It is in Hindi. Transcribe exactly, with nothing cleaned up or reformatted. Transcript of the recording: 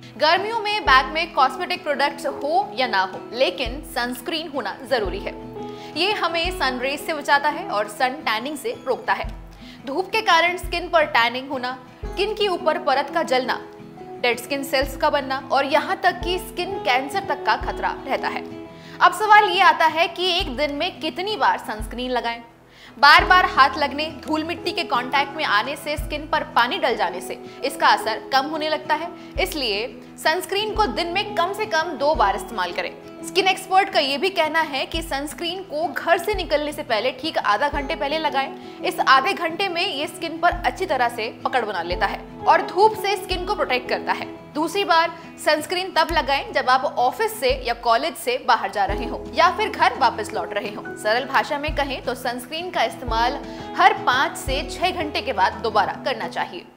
गर्मियों में बैग में कॉस्मेटिक प्रोडक्ट्स हो या ना हो, लेकिन सनस्क्रीन होना जरूरी है। ये हमें सनरेज से बचाता है और सन टैनिंग से रोकता है। धूप के कारण स्किन पर टैनिंग होना, स्किन की ऊपर परत का जलना, डेड स्किन सेल्स का बनना और यहाँ तक कि स्किन कैंसर तक का खतरा रहता है। अब सवाल ये आता है कि एक दिन में कितनी बार सनस्क्रीन लगाएं? बार बार हाथ लगने, धूल मिट्टी के कांटेक्ट में आने से, स्किन पर पानी डल जाने से इसका असर कम होने लगता है। इसलिए सनस्क्रीन को दिन में कम से कम दो बार इस्तेमाल करें। स्किन एक्सपर्ट का ये भी कहना है कि सनस्क्रीन को घर से निकलने से पहले ठीक आधा घंटे पहले लगाएं। इस आधे घंटे में ये स्किन पर अच्छी तरह से पकड़ बना लेता है और धूप से स्किन को प्रोटेक्ट करता है। दूसरी बार सनस्क्रीन तब लगाएं जब आप ऑफिस से या कॉलेज से बाहर जा रहे हो या फिर घर वापस लौट रहे हो। सरल भाषा में कहें तो सनस्क्रीन का इस्तेमाल हर पाँच से छह घंटे के बाद दोबारा करना चाहिए।